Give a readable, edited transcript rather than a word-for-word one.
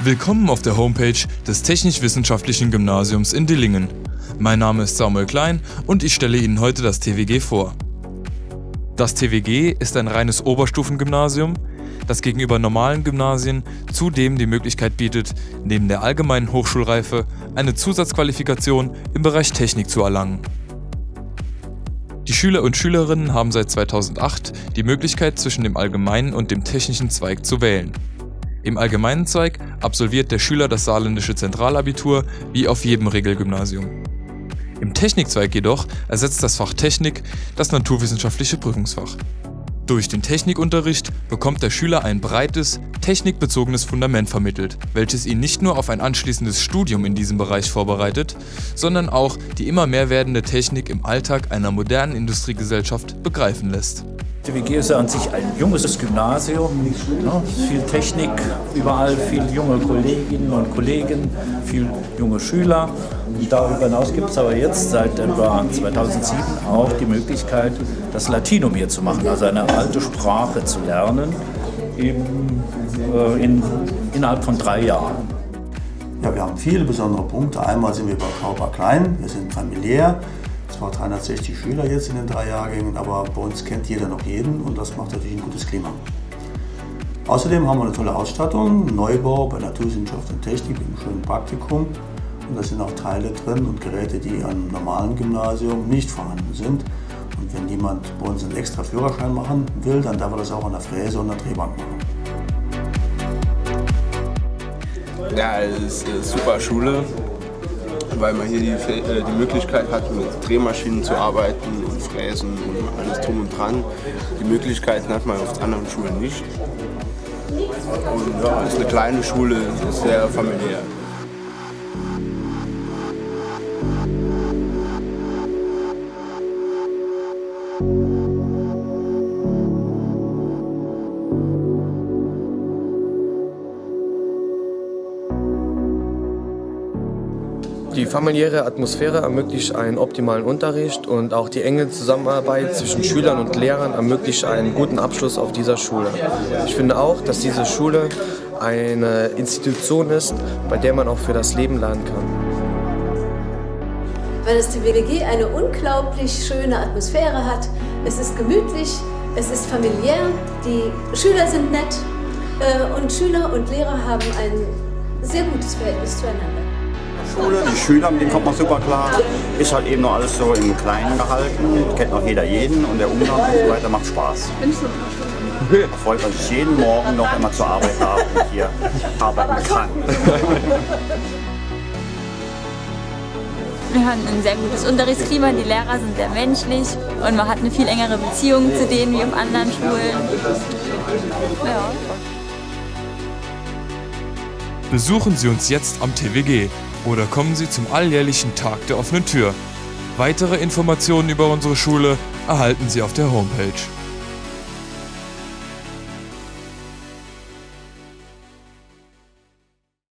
Willkommen auf der Homepage des Technisch-Wissenschaftlichen Gymnasiums in Dillingen. Mein Name ist Samuel Klein und ich stelle Ihnen heute das TWG vor. Das TWG ist ein reines Oberstufengymnasium, das gegenüber normalen Gymnasien zudem die Möglichkeit bietet, neben der allgemeinen Hochschulreife eine Zusatzqualifikation im Bereich Technik zu erlangen. Die Schüler und Schülerinnen haben seit 2008 die Möglichkeit, zwischen dem allgemeinen und dem technischen Zweig zu wählen. Im allgemeinen Zweig absolviert der Schüler das saarländische Zentralabitur wie auf jedem Regelgymnasium. Im Technikzweig jedoch ersetzt das Fach Technik das naturwissenschaftliche Prüfungsfach. Durch den Technikunterricht bekommt der Schüler ein breites, technikbezogenes Fundament vermittelt, welches ihn nicht nur auf ein anschließendes Studium in diesem Bereich vorbereitet, sondern auch die immer mehr werdende Technik im Alltag einer modernen Industriegesellschaft begreifen lässt. Die TWG ist ja an sich ein junges Gymnasium, ne? Viel Technik, überall viele junge Kolleginnen und Kollegen, viele junge Schüler. Und darüber hinaus gibt es aber jetzt seit etwa 2007 auch die Möglichkeit, das Latinum hier zu machen, also eine alte Sprache zu lernen, eben innerhalb von 3 Jahren. Ja, wir haben viele besondere Punkte. Einmal sind wir überschaubar klein, wir sind familiär. Zwar 360 Schüler jetzt in den 3 Jahrgängen, aber bei uns kennt jeder noch jeden und das macht natürlich ein gutes Klima. Außerdem haben wir eine tolle Ausstattung, Neubau bei Naturwissenschaft und Technik mit einem schönen Praktikum. Und da sind auch Teile drin und Geräte, die am normalen Gymnasium nicht vorhanden sind. Und wenn jemand bei uns einen extra Führerschein machen will, dann darf er das auch an der Fräse und der Drehbank machen. Ja, es ist eine super Schule, weil man hier die Möglichkeit hat, mit Drehmaschinen zu arbeiten und Fräsen und alles drum und dran. Die Möglichkeiten hat man auf anderen Schulen nicht. Und ja, es ist eine kleine Schule, ist sehr familiär. Die familiäre Atmosphäre ermöglicht einen optimalen Unterricht und auch die enge Zusammenarbeit zwischen Schülern und Lehrern ermöglicht einen guten Abschluss auf dieser Schule. Ich finde auch, dass diese Schule eine Institution ist, bei der man auch für das Leben lernen kann. Weil das TWG eine unglaublich schöne Atmosphäre hat. Es ist gemütlich, es ist familiär, die Schüler sind nett und Schüler und Lehrer haben ein sehr gutes Verhältnis zueinander. Die Schüler, mit denen kommt man super klar. Ist halt eben noch alles so im Kleinen gehalten, kennt noch jeder jeden und der Umgang und so weiter macht Spaß. Da freut man sich jeden Morgen noch, wenn man zur Arbeit darf und hier arbeiten kann. Wir haben ein sehr gutes Unterrichtsklima, die Lehrer sind sehr menschlich und man hat eine viel engere Beziehung zu denen wie auf anderen Schulen. Ja. Besuchen Sie uns jetzt am TWG oder kommen Sie zum alljährlichen Tag der offenen Tür. Weitere Informationen über unsere Schule erhalten Sie auf der Homepage.